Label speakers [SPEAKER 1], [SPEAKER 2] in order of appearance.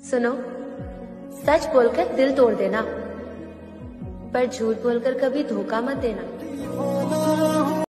[SPEAKER 1] सुनो, सच बोलकर दिल तोड़ देना, पर झूठ बोलकर कभी धोखा मत देना।